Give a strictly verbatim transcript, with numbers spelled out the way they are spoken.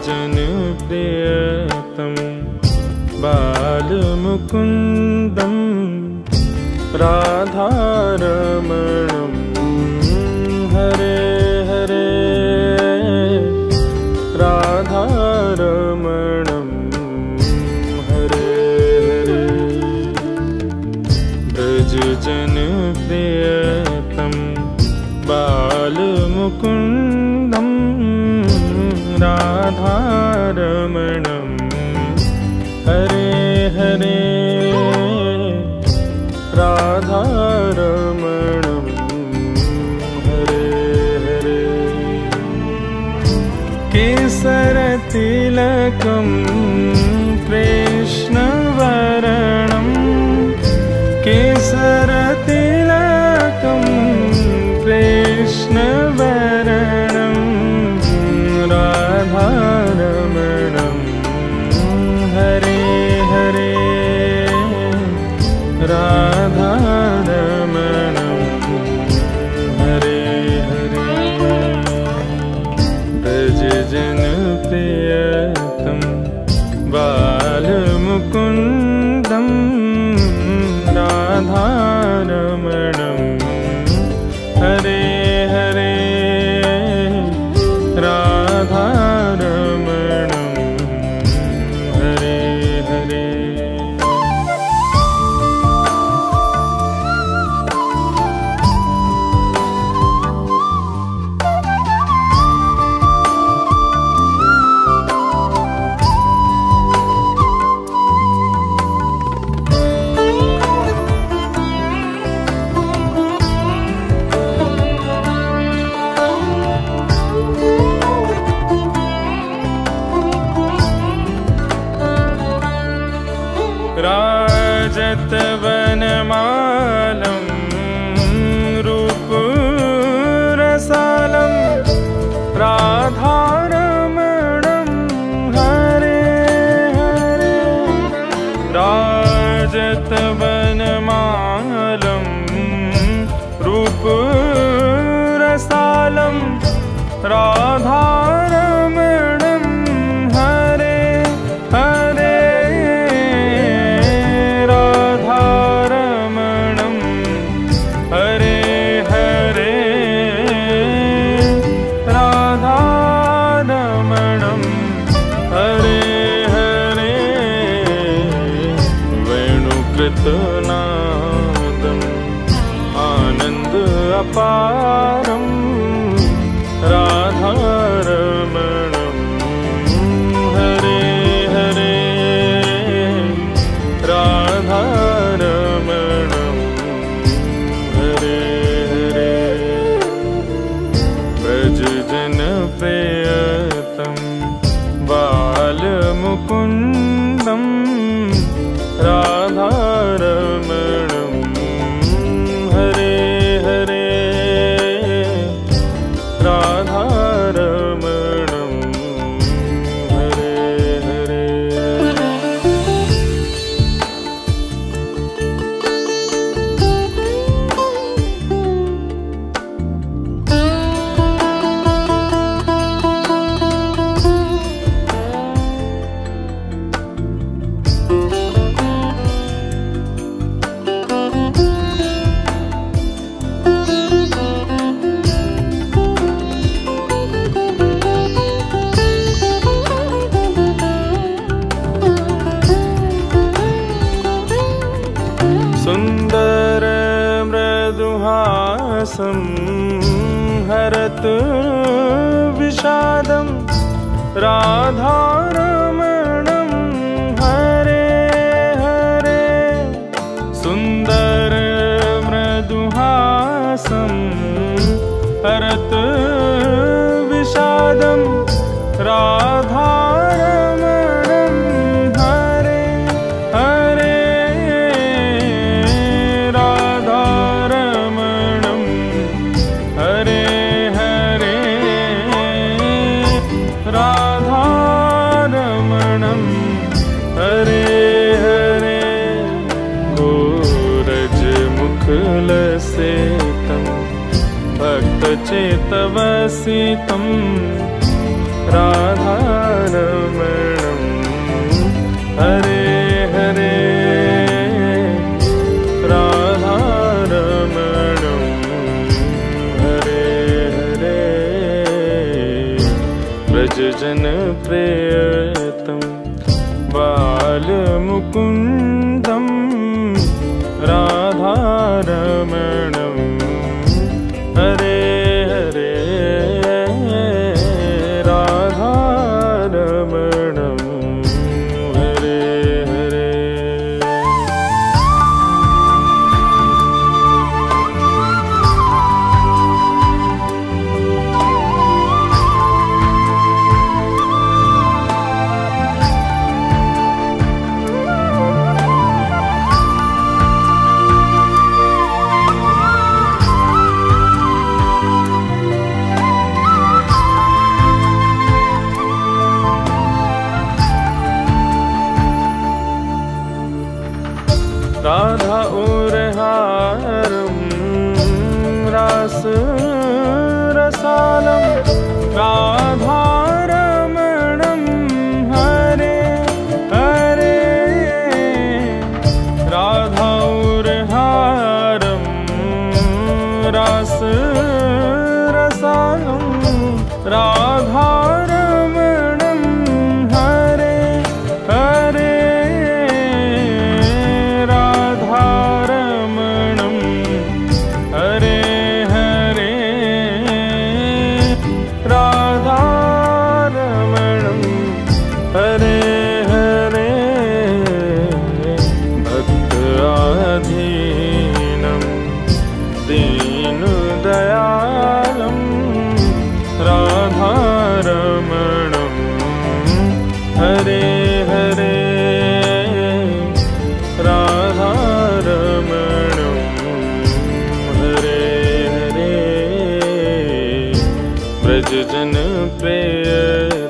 जन प्रियतम बालमुकुन्दं राधारमणं हरे हरे राधारमणं हरे हरे ब्रज जन प्रियतम बालमुकुन्दं राधारमणं हरे हरे राधारमणं हरे हरे केसरतिलकं कृष्णवर्णं केसरतिलकं कृष्णवर्णं राधारमणं हरे हरे राधारमणं हरे हरे ब्रज जन प्रियतम बालमुकुन्दं राधारमणं हरे हरे राधारमणं हरे हरे राजतवनमालं रूपरसालं राधारमणं हरे हरे राजतवनमालं रूपरसालं राधारमणं हरे हरे राधारमणं हरे हरे राधारमणं हरे हरे वेणुकृतनादम् आनन्द अपारं राधारमणं हरे हरे राधारमणं हरे हरे ब्रज जन प्रियतम बालमुकुन्दं राधारमणं हरे हरे राधारमणं हरे हरे सुन्दर मृदुहासं हरत विषादं राधारमणं हरे हरे सुन्दर मृदुहासं हरत विषादं राधारमणं हरे हरे राधारमणं हरे हरे राधारमणं हरे हरे गोरजमुखलसेतं भक्तचेतवसितं राधारमणं व्रजजन प्रियतम बालमुकुन्दं राधारमणं हरे हरे राधारमणं हरे हरे। राधा उरहारं रास रसालं राधारमणं हरे हरे। राधा उरहारं रास रसालं राधारमणं हरे हरे। राधारमणं हरे हरे राधारमणं हरे हरे। भक्ताधीनं दीनदयालं राधारमणं हरे हरे राधारमणं हरे हरे। व्रजजन प्रिय